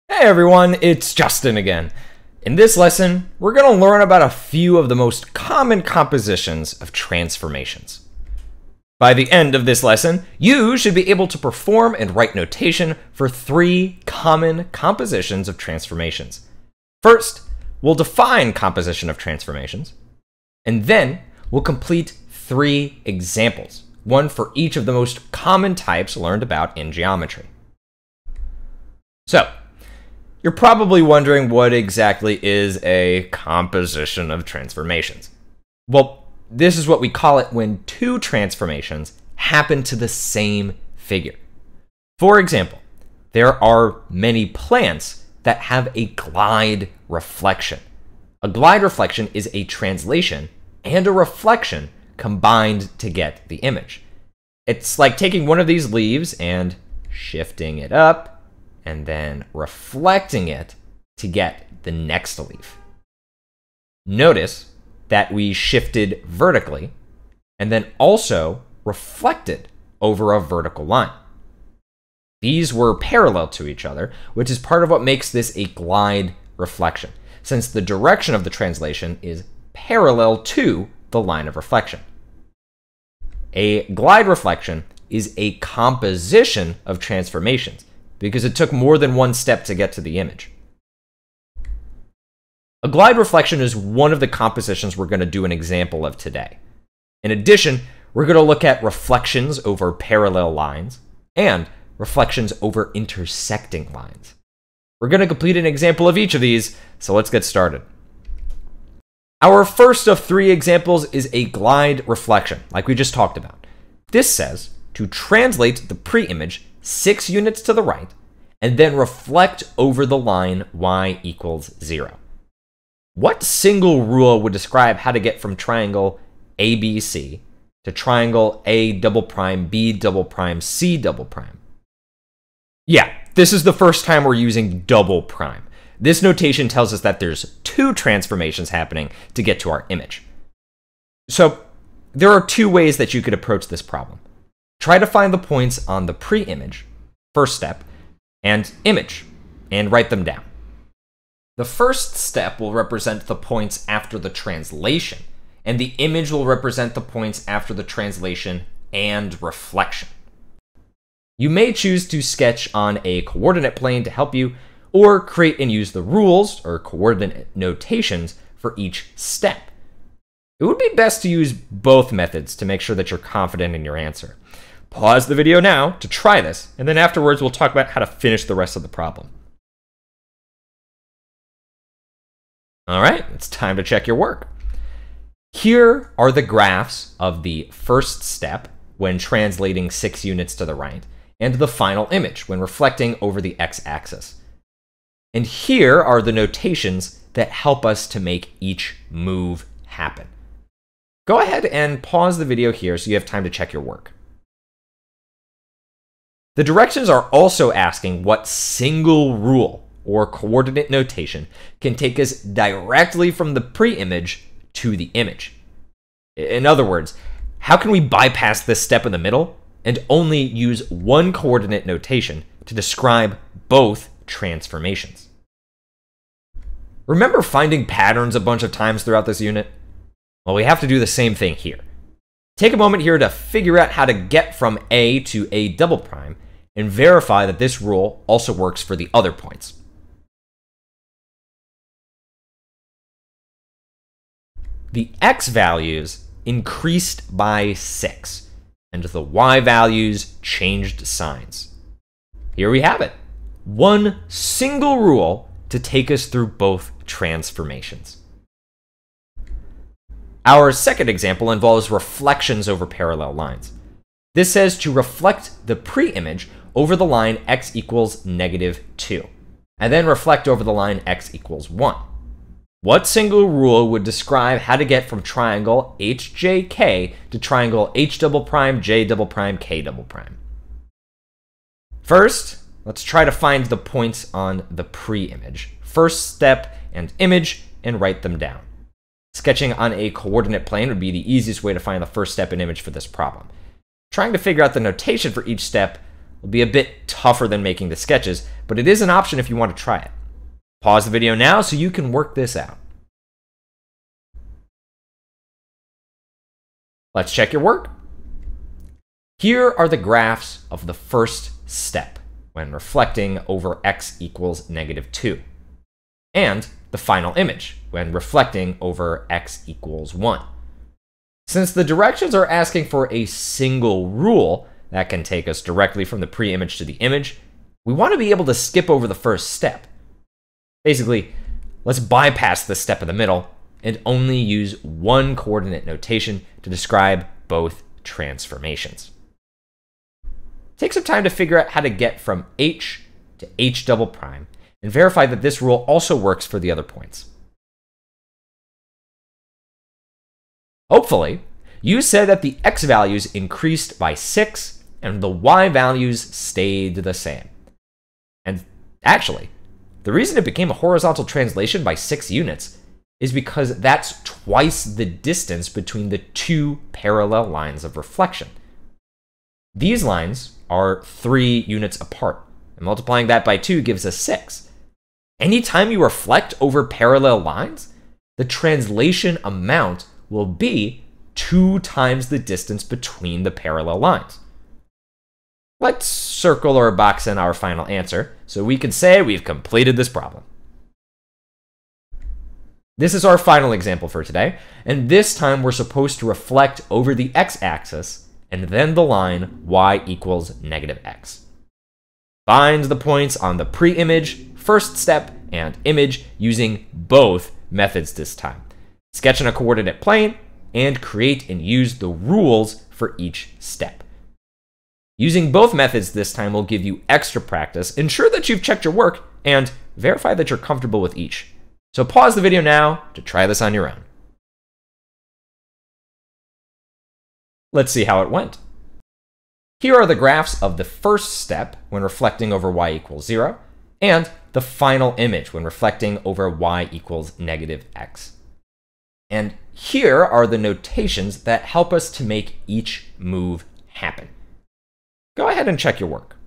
Hey everyone, it's Justin again. In this lesson, we're going to learn about a few of the most common compositions of transformations. By the end of this lesson, you should be able to perform and write notation for 3 common compositions of transformations. First, we'll define composition of transformations, and then we'll complete 3 examples, one for each of the most common types learned about in geometry. So, you're probably wondering what exactly is a composition of transformations. Well, this is what we call it when 2 transformations happen to the same figure. For example, there are many plants that have a glide reflection. A glide reflection is a translation and a reflection combined to get the image. It's like taking one of these leaves and shifting it up, and then reflecting it to get the next leaf. Notice that we shifted vertically and then also reflected over a vertical line. These were parallel to each other, which is part of what makes this a glide reflection, since the direction of the translation is parallel to the line of reflection. A glide reflection is a composition of transformations, because it took more than one step to get to the image. A glide reflection is one of the compositions we're going to do an example of today. In addition, we're going to look at reflections over parallel lines and reflections over intersecting lines. We're going to complete an example of each of these, so let's get started. Our first of 3 examples is a glide reflection, like we just talked about. This says to translate the pre-image 6 units to the right, and then reflect over the line y equals 0. What single rule would describe how to get from triangle ABC to triangle A double prime B double prime C double prime? Yeah, this is the first time we're using double prime. This notation tells us that there's 2 transformations happening to get to our image. So there are 2 ways that you could approach this problem. Try to find the points on the pre-image, first step, and image, and write them down. The first step will represent the points after the translation, and the image will represent the points after the translation and reflection. You may choose to sketch on a coordinate plane to help you, or create and use the rules, or coordinate notations, for each step. It would be best to use both methods to make sure that you're confident in your answer. Pause the video now to try this, and then afterwards we'll talk about how to finish the rest of the problem. All right, it's time to check your work. Here are the graphs of the first step when translating 6 units to the right, and the final image when reflecting over the x-axis. And here are the notations that help us to make each move happen. Go ahead and pause the video here so you have time to check your work. The directions are also asking what single rule or coordinate notation can take us directly from the pre-image to the image. In other words, how can we bypass this step in the middle and only use one coordinate notation to describe both transformations? Remember finding patterns a bunch of times throughout this unit? Well, we have to do the same thing here. Take a moment here to figure out how to get from A to A double prime, and verify that this rule also works for the other points. The x values increased by 6, and the y values changed signs. Here we have it. One single rule to take us through both transformations. Our second example involves reflections over parallel lines. This says to reflect the pre-image over the line x equals -2, and then reflect over the line x equals 1. What single rule would describe how to get from triangle HJK to triangle H double prime, J double prime, K double prime? First, let's try to find the points on the pre-image, first step and image, and write them down. Sketching on a coordinate plane would be the easiest way to find the first step and image for this problem. Trying to figure out the notation for each step will be a bit tougher than making the sketches, but it is an option if you want to try it. Pause the video now so you can work this out. Let's check your work. Here are the graphs of the first step when reflecting over x equals -2, and the final image when reflecting over x equals 1. Since the directions are asking for a single rule that can take us directly from the pre-image to the image, we want to be able to skip over the first step. Basically, let's bypass the step in the middle and only use one coordinate notation to describe both transformations. Take some time to figure out how to get from h to h double prime and verify that this rule also works for the other points. Hopefully, you said that the x values increased by 6 and the y values stayed the same. And actually, the reason it became a horizontal translation by 6 units is because that's twice the distance between the two parallel lines of reflection. These lines are 3 units apart, and multiplying that by 2 gives us 6. Anytime you reflect over parallel lines, the translation amount will be 2 times the distance between the parallel lines. Let's circle or box in our final answer so we can say we've completed this problem. This is our final example for today, and this time we're supposed to reflect over the x-axis and then the line y equals -x. Find the points on the pre-image, first step, and image using both methods this time. Sketch in a coordinate plane and create and use the rules for each step. Using both methods this time will give you extra practice, ensure that you've checked your work, and verify that you're comfortable with each. So pause the video now to try this on your own. Let's see how it went. Here are the graphs of the first step when reflecting over y equals 0, and the final image when reflecting over y equals -x. And here are the notations that help us to make each move happen. Go ahead and check your work.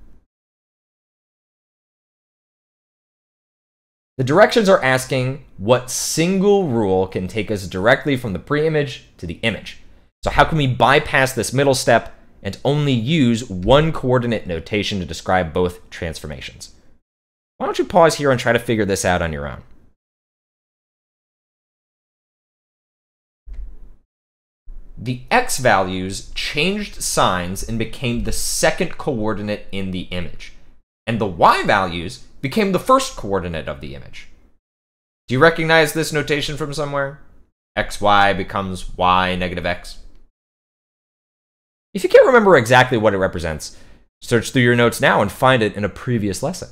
The directions are asking what single rule can take us directly from the pre-image to the image. So how can we bypass this middle step and only use one coordinate notation to describe both transformations? Why don't you pause here and try to figure this out on your own? The x values changed signs and became the second coordinate in the image, and the y values became the first coordinate of the image. Do you recognize this notation from somewhere? xy becomes y -x. If you can't remember exactly what it represents, search through your notes now and find it in a previous lesson.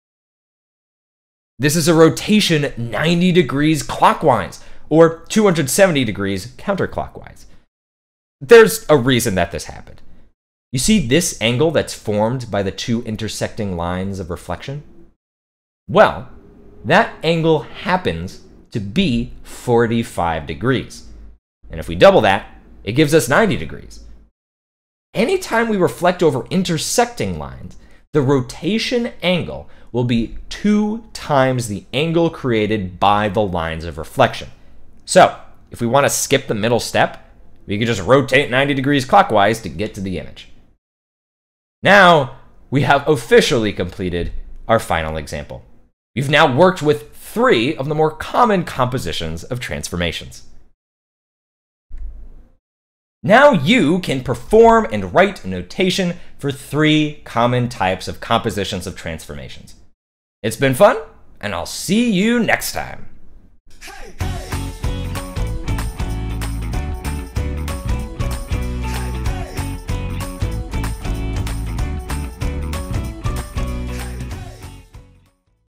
This is a rotation 90 degrees clockwise, or 270 degrees counterclockwise. There's a reason that this happened. You see this angle that's formed by the two intersecting lines of reflection? Well, that angle happens to be 45 degrees. And if we double that, it gives us 90 degrees. Anytime we reflect over intersecting lines, the rotation angle will be 2 times the angle created by the lines of reflection. So, if we want to skip the middle step, we can just rotate 90 degrees clockwise to get to the image. Now, we have officially completed our final example. We've now worked with 3 of the more common compositions of transformations. Now you can perform and write a notation for 3 common types of compositions of transformations. It's been fun, and I'll see you next time. Hey, hey.